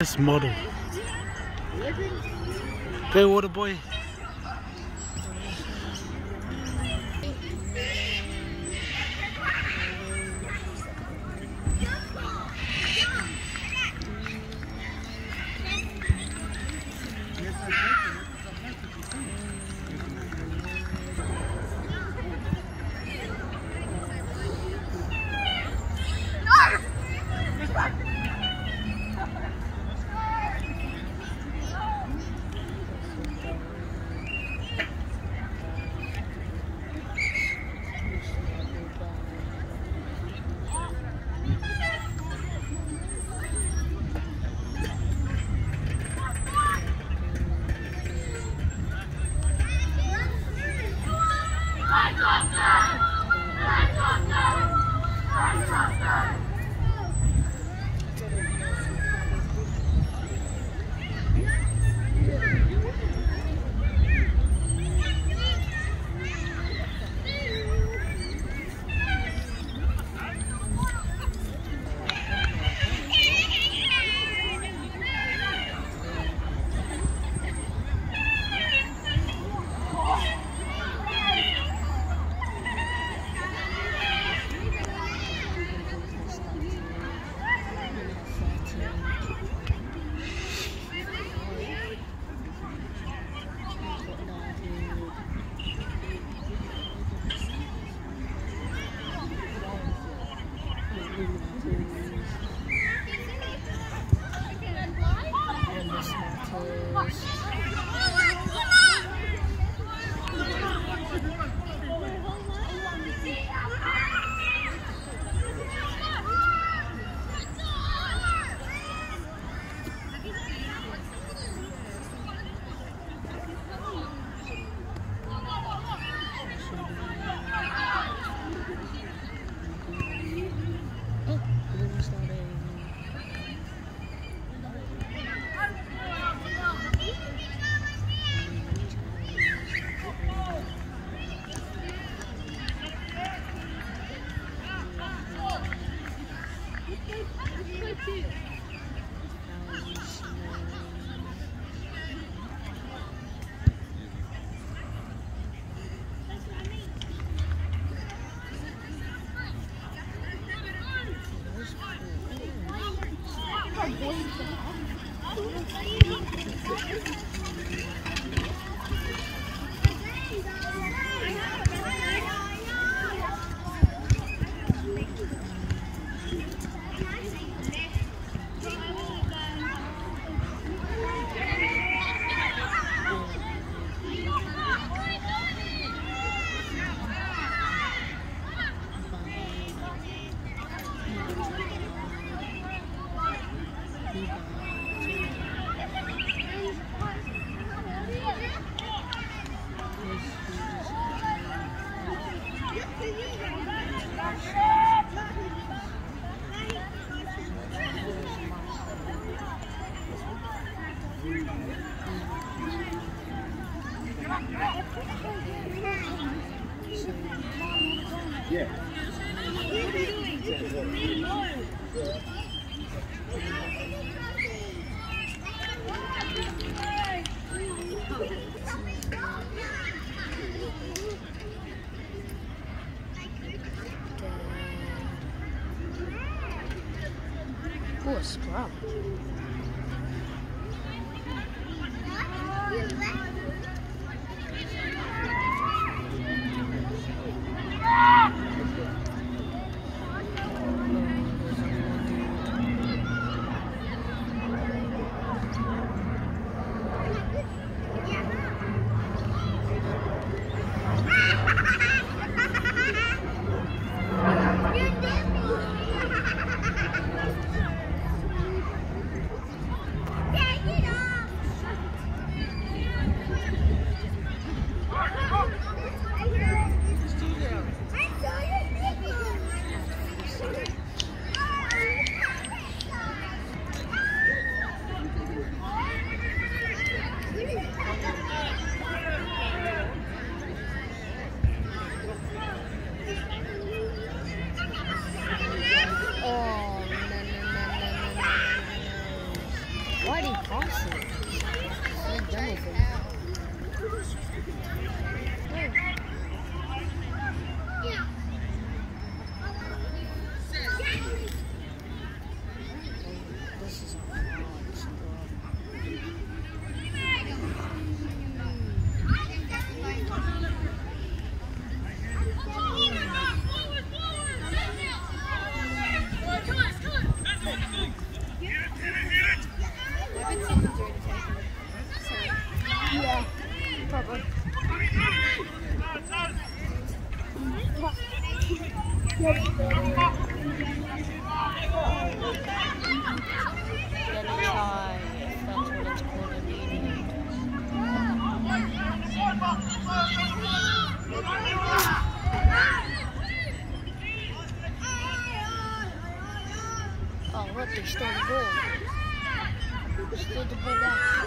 This model. Go water boy. Yeah. Oh, a scrub. Why did he cross it? So dumb of him. This is a hard scrub. Yeah, probably. Oh, look, they stole the ball. Stole the ball back.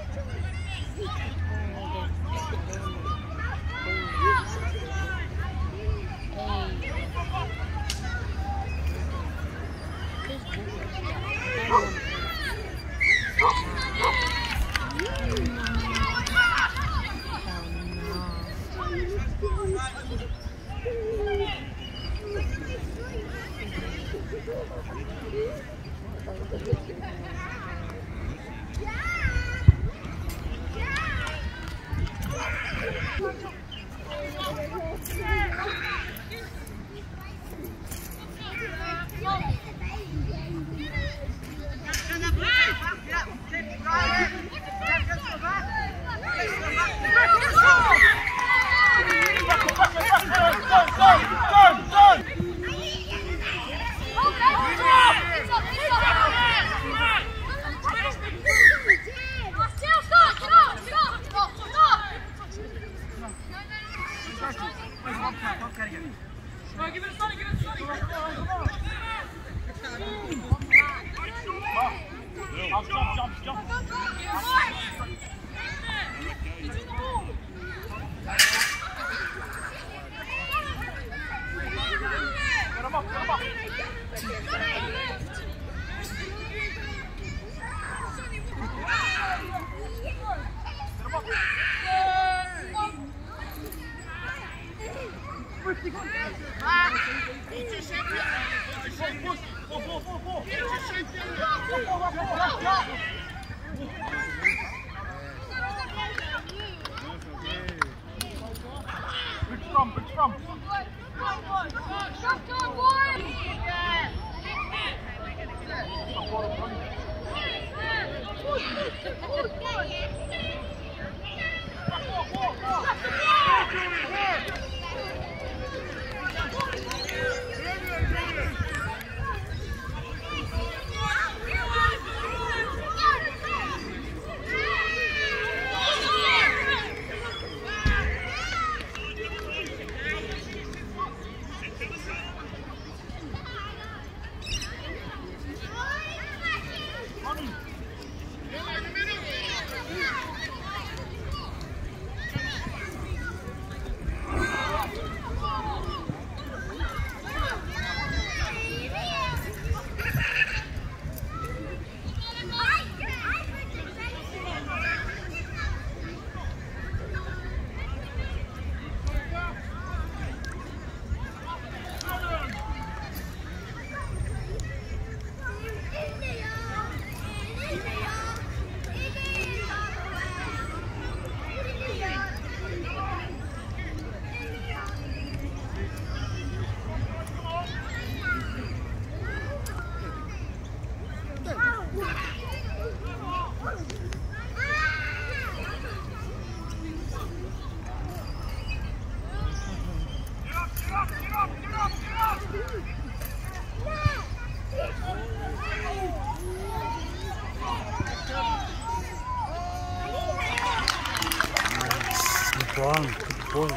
Good boy.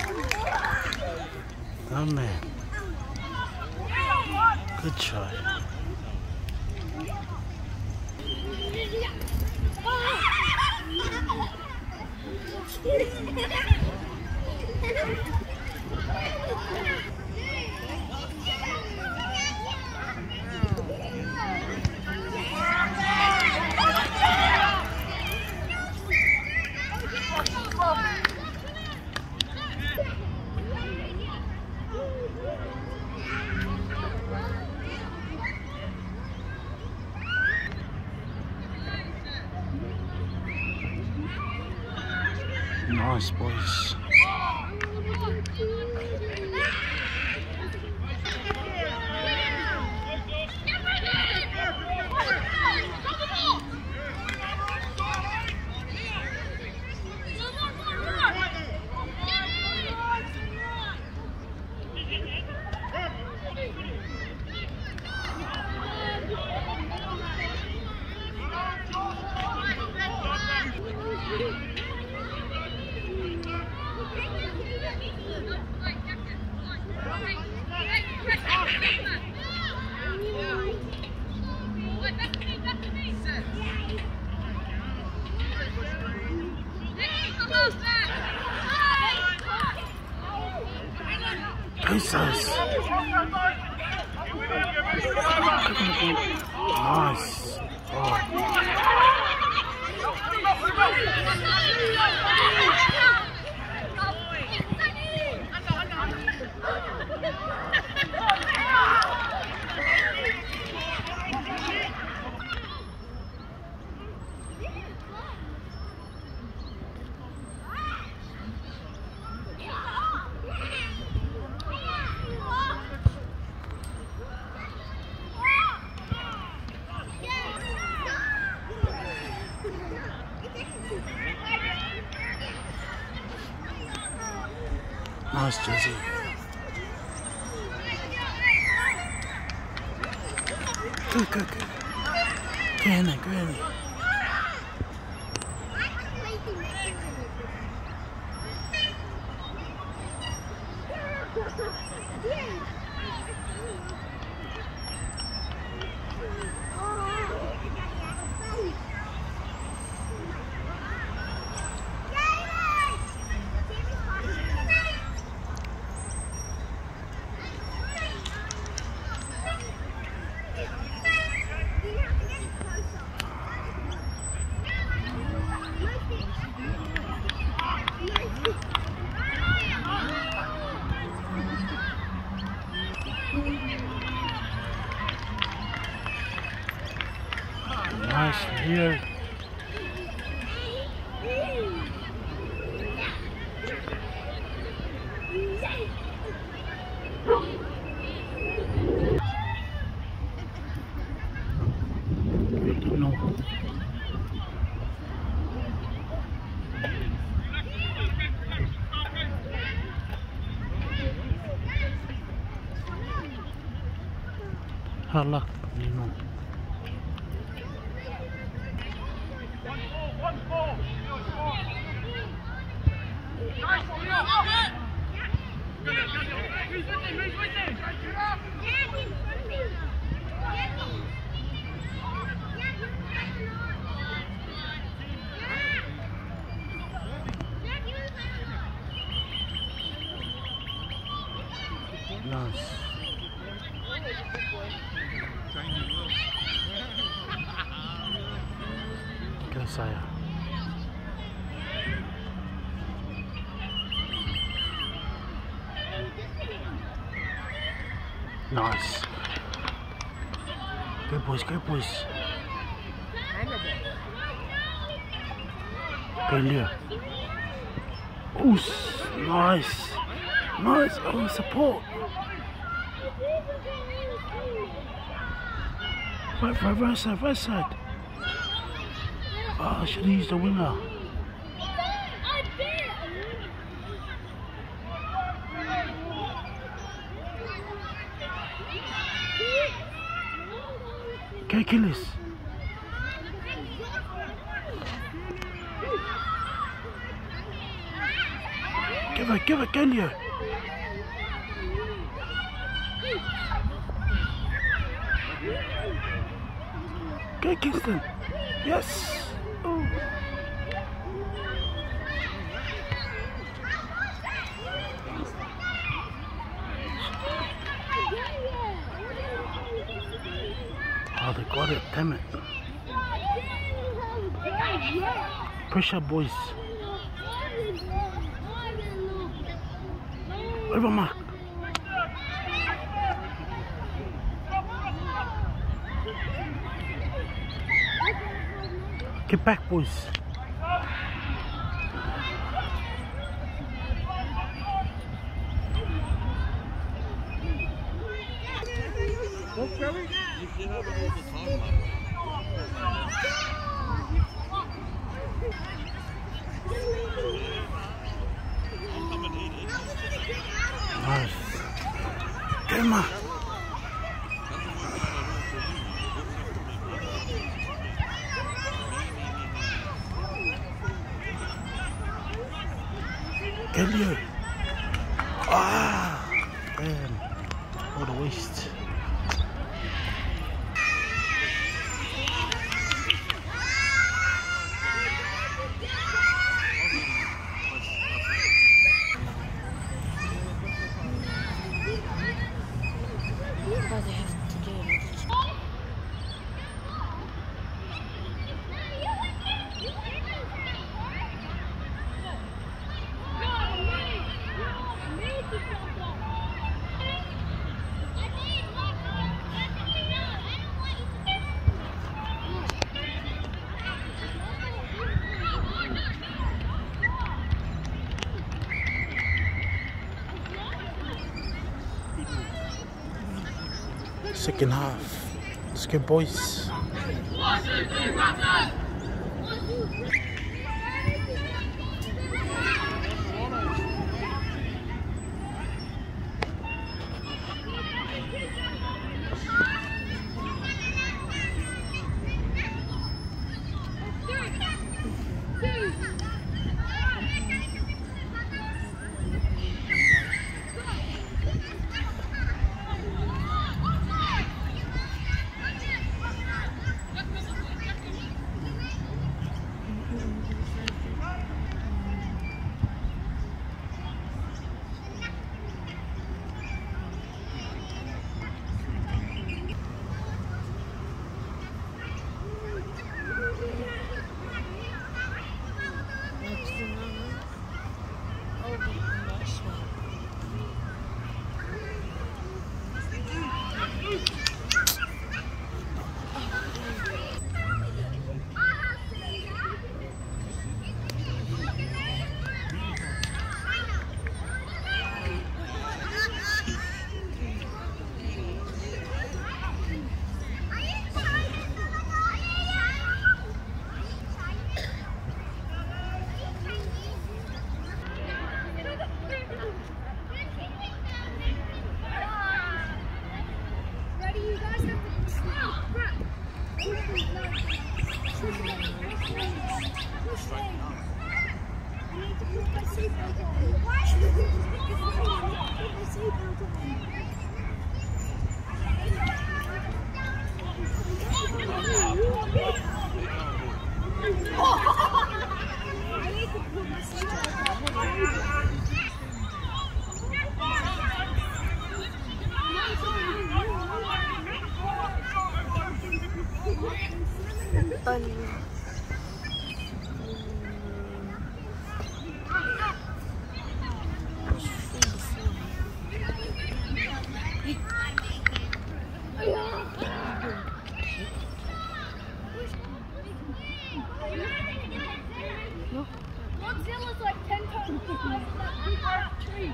Oh man. Good shot. Nice, boys. Jesus. Nice. Oh. Nice, Jesse. Good, good, good. Get in there, get in there. Nice here. No. Hard luck, no. Nice. Go saya. Nice. Good boys, good boys. Good Leo. Oh, nice. Nice. Oh, support. Right side, right side. Oh, I should have used the winger. Okay, kill this. Give it, Kelly. Okay, Kingston. Yes. Oh. Oh, they got it. Damn it. Pressure, boys. Over, Mark. Get back, boys. Nice. Get him up. Get you. Ah, damn. What a waste. Why they have to do it? Second half. Let's go, boys. Washington Raptors! Godzilla's like 10 times the size of that big ass tree.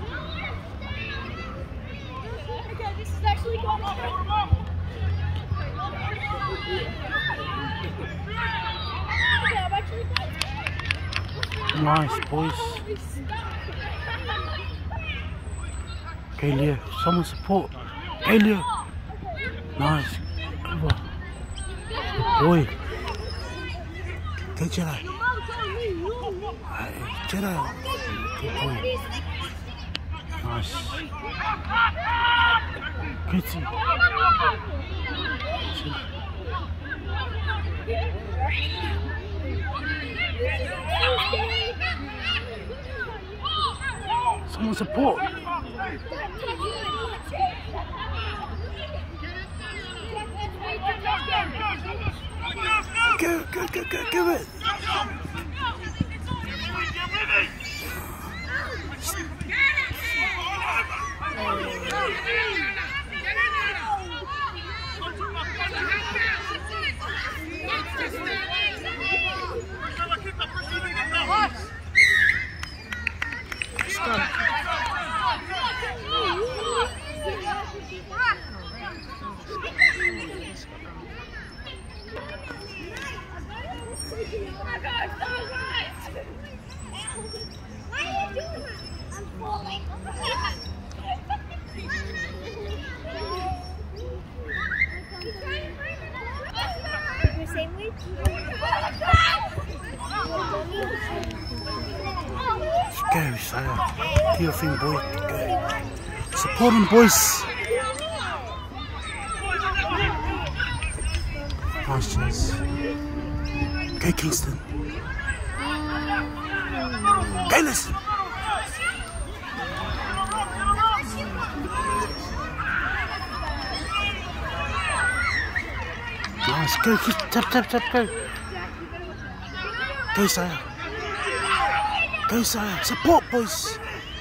Okay, this is actually going on. Nice, boys. Okay, Leo. Someone support. Hey, Leo. Nice. Good boy. Get Jedi. Jedi. Good boy. Nice. Good team. Someone support. Go it. Go, Saya. Do your thing, boy. Go. Support them, boys. Nice chase. Go, Kingston. Go, listen. Nice. Go, tap, go. Go, Saya. Go, Saya. Support, boys.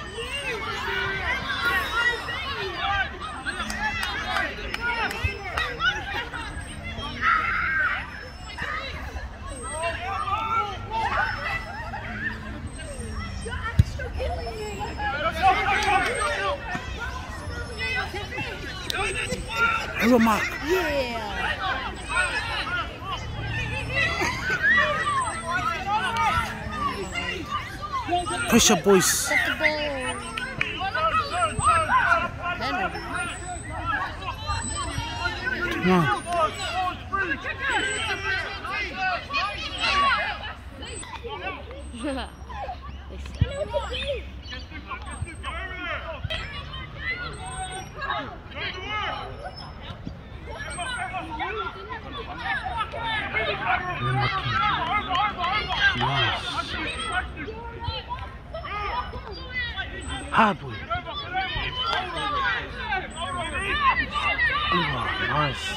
Hello, Mark. Yeah. Push up, boys. Set the ball. Come on. Nice. Hard boy. Oh, nice.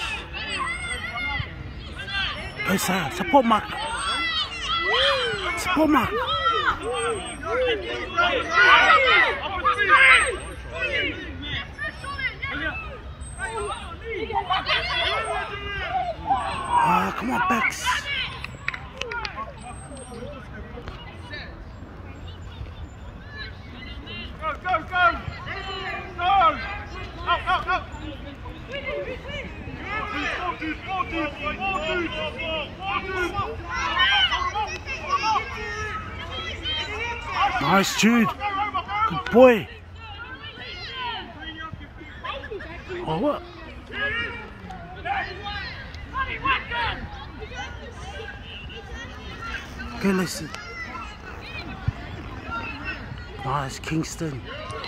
Go, Saya. Support Mark. Support Mark. Ah, come on, Bex. Nice, Jude. Good boy. Oh, what? Okay, listen. Nice, Kingston.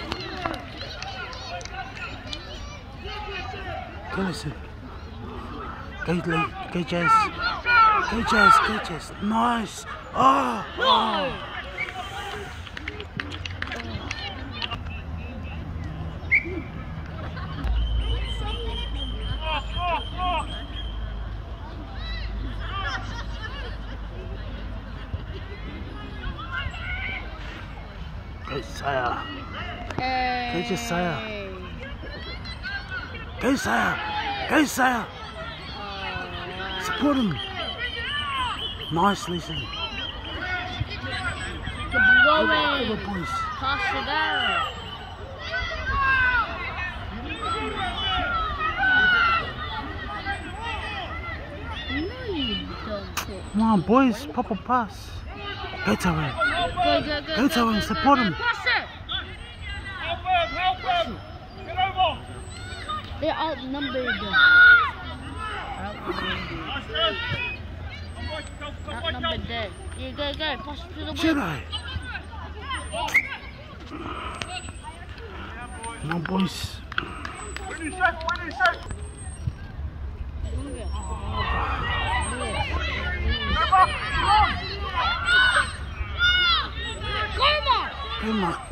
Go, listen. Go, Jazz. Go, Jazz. Nice. Oh. Go, Saya. Go, Josiah. Go, Saya. Go, Saya. Support him. Nice, listen. Good boys. Pass it out. No, you don't. Come on, boys. Pop a pass. Go to him. Go to him. Support him. Pass it. Help him. Get over. They're outnumbered. Outnumbered dead. Yeah, go. Pass it to the Should wing. I? No, boys. Winning shot. Come on.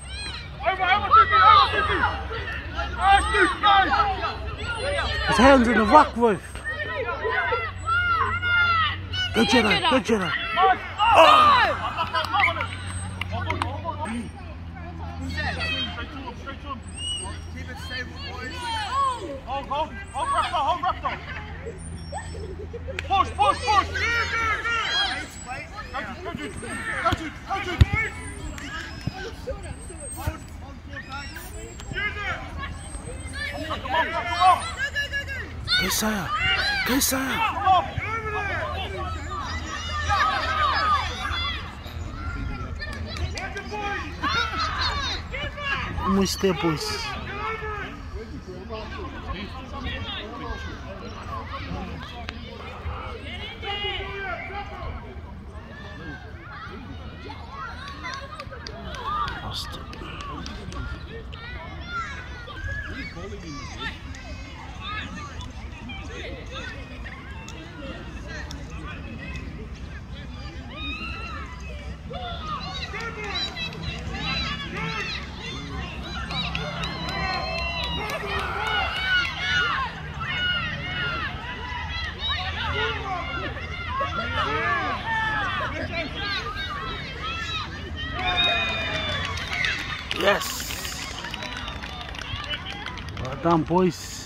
His hands in the rock roof. Go, Jedi. Oh! Keep it stable, boys. Hold Raptor. Push. Go, Go, Saya. Almost there, boys. Lost it. Yes! Well done, boys.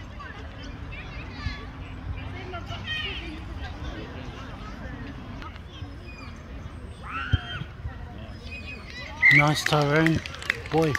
Nice, Tyrone. Boy.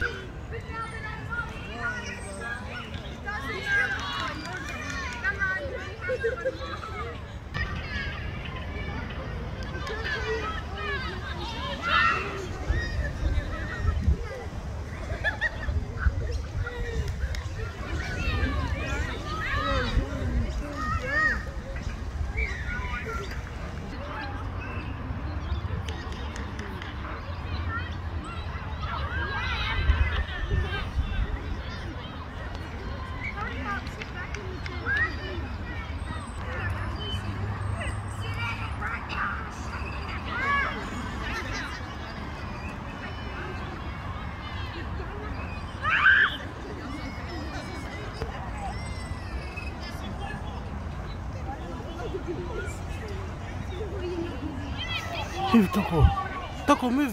Move, Toko. Toko, move.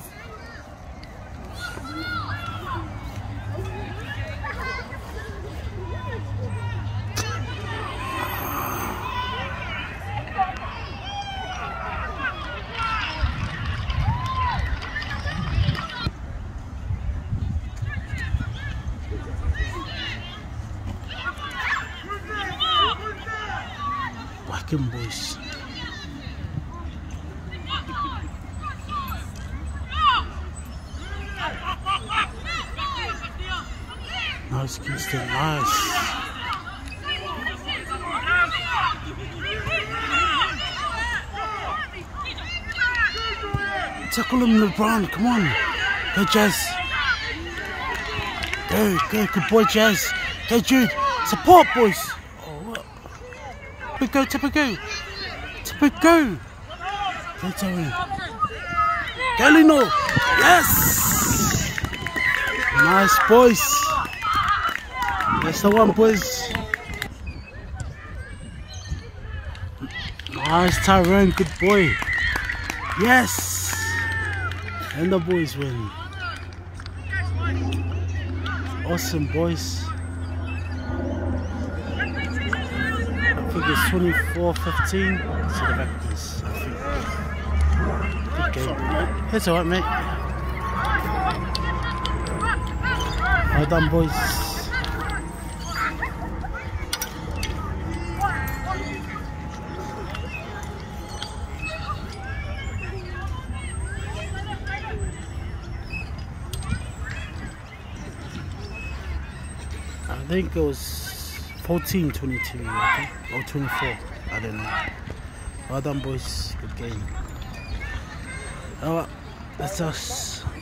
Whack him, boys. Nice, Kingston, nice. Tackle him, LeBron, come on. Go, Jazz. Go, good boy, Jazz. Go, Jude. Support, boys. Oh, what? Tip it, go. Go, Tony. Go, Lino. Yes. Nice, boys. That's the one, boys. Nice, Tyrone, good boy. Yes! And the boys win. Awesome, boys. I think it's 24-15 to the Raptors. Good game. It's alright, mate. Well done, boys. I think it was 14-22, I think, or 24, I don't know. Well done, boys, good game. Alright, that's us.